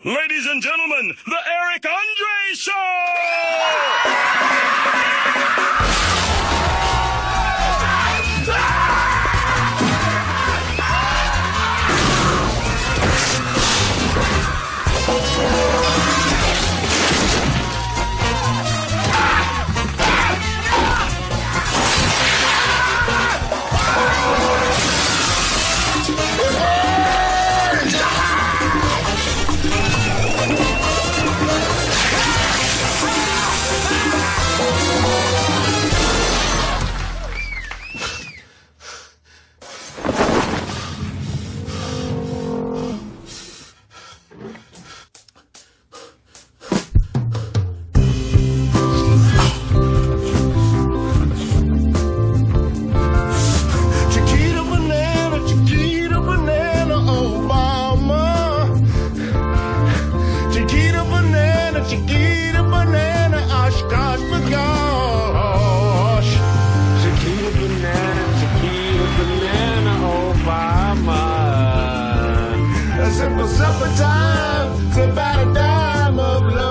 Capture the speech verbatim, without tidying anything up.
Ladies and gentlemen, the Eric Andre Show! Chiquita banana, Oshkosh bagosh. Chiquita banana, Chiquita banana, oh mama. A simple supper time, it's about a dime of love.